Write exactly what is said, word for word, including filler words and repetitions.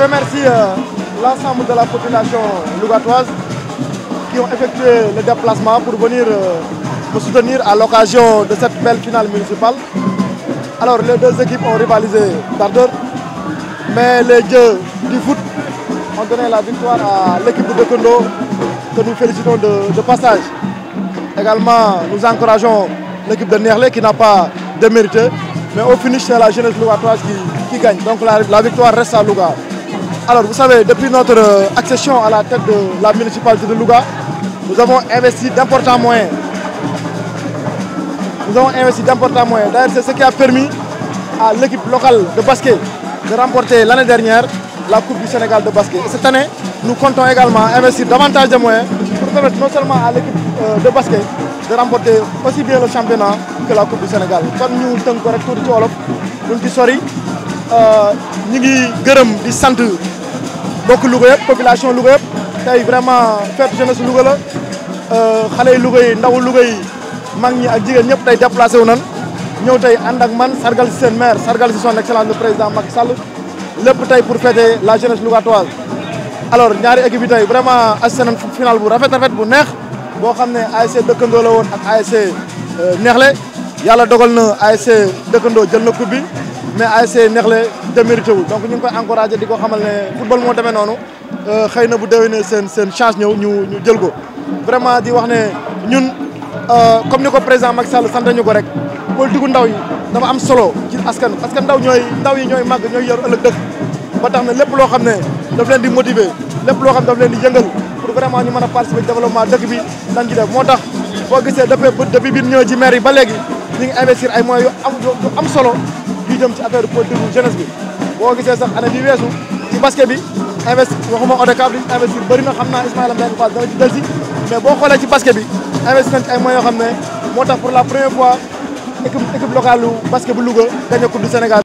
remercie euh, l'ensemble de la population lougatoise qui ont effectué le déplacement pour venir euh, me soutenir à l'occasion de cette belle finale municipale. Alors les deux équipes ont rivalisé d'ardeur, mais les dieux du foot ont donné la victoire à l'équipe de Deukendo que nous félicitons de, de passage. Également, nous encourageons l'équipe de Nerlé qui n'a pas démérité, mais au finish c'est la jeunesse lougatoise qui, qui gagne. Donc la, la victoire reste à Louga. Alors vous savez, depuis notre euh, accession à la tête de la municipalité de Louga, nous avons investi d'importants moyens. Nous avons investi d'importants moyens. D'ailleurs, c'est ce qui a permis à l'équipe locale de basket de remporter l'année dernière la Coupe du Sénégal de basket. Et cette année, nous comptons également investir davantage de moyens pour permettre non seulement à l'équipe euh, de basket de remporter aussi bien le championnat que la Coupe du Sénégal. Kon ñu tënk ko rek tuuti ci wolof duñ ci sori ñu ngi gërëm di sant bokk Louga yëpp population Louga yëpp tey vraiment fête jeunesse Louga la xale yi Louga yi ndawu Louga yi mag ñi ak jigéen ñëpp tey déplacé wu nan ñëw tey ànd ak man sargal si seen maire sargal si son excellence le président Macky Sall lépp tey pour fêter la jeunesse lougatoise. Alors ñaari équipe yi tey vraiment assisté nañ final bu rafet rafet bu neex boo xam ne A S C Deukendo la woon ak A S C Nerlé yàlla dogal na A S C Deukendo jël na coupe bi mais A S C Nerlé démérité wul donc ñu ngi koy encouragé di ko xamal ne football moo demee noonu xëy na bu déwénee seen seen chance ñëw ñu ñu jël ko. Vraiment di wax ne ñun comme ni ko président Macky Sall sant ñu ko rek politique ndaw yi dafa am solo ci askan parce que ndaw ñooy ndaw yi ñooy màgg ñooy yor ëllëg dëkk ba tax na lépp loo xam ne daf leen di motiver lépp loo xam daf leen di yëngal pour vraiment ñu mën a participer ci développement dëkk bi dañ ci def moo tax boo gisee depuis depuis bi ñëwee ci maire yi ba léegi ñu ngi investir ay moyens yu am yu am solo yu jëm ci affaire politique jeunesse bi boo gisee sax année bi weesu ci basket bi investi waxuma ODCAV bi investir bëri na xam naa Ismaïla Mbengue Fall dana ci delsi mais boo xoolee ci basket bi investir nañ ci ay moyens yoo xam ne moo tax pour la première fois équipe équipe locale lu basket bu Louga gagné coupe du Sénégal